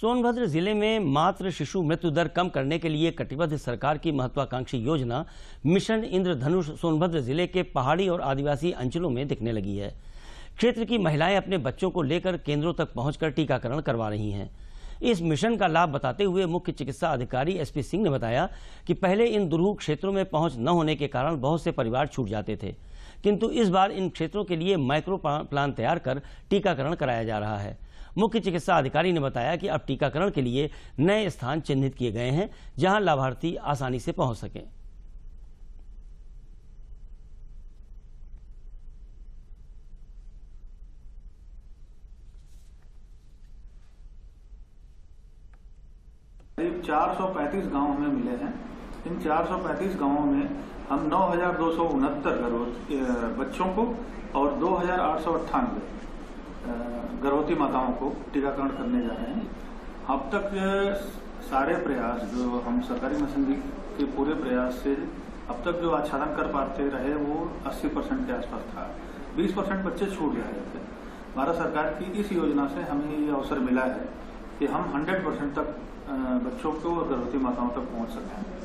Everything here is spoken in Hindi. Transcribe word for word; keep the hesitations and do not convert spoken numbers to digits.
सोनभद्र जिले में मातृ शिशु मृत्यु दर कम करने के लिए कटिबद्ध सरकार की महत्वाकांक्षी योजना मिशन इंद्रधनुष सोनभद्र जिले के पहाड़ी और आदिवासी अंचलों में दिखने लगी है। क्षेत्र की महिलाएं अपने बच्चों को लेकर केंद्रों तक पहुंचकर टीकाकरण करवा रही हैं। इस मिशन का लाभ बताते हुए मुख्य चिकित्सा अधिकारी एसपी सिंह ने बताया कि पहले इन दुर्गम क्षेत्रों में पहुंच न होने के कारण बहुत से परिवार छूट जाते थे, किंतु इस बार इन क्षेत्रों के लिए माइक्रो प्लान तैयार कर टीकाकरण कराया जा रहा है। मुख्य चिकित्सा अधिकारी ने बताया कि अब टीकाकरण के लिए नए स्थान चिन्हित किए गए हैं, जहां लाभार्थी आसानी से पहुंच सकें। करीब चार सौ पैंतीस गाँव हमें मिले हैं। इन चार सौ पैंतीस गाँवों में हम नौ हजार दो सौ उनहत्तर बच्चों को और दो हजार आठ सौ अट्ठानवे गर्भवती माताओं को टीकाकरण करने जा रहे हैं। अब तक सारे प्रयास जो हम सरकारी मिशन के पूरे प्रयास से अब तक जो आच्छादन कर पाते रहे वो अस्सी परसेंट के आसपास था। बीस परसेंट बच्चे छूट जा रहे थे। भारत सरकार की इस योजना से हमें ये अवसर मिला है कि हम सौ परसेंट तक बच्चों को और गर्भवती माताओं तक पहुंच सकें।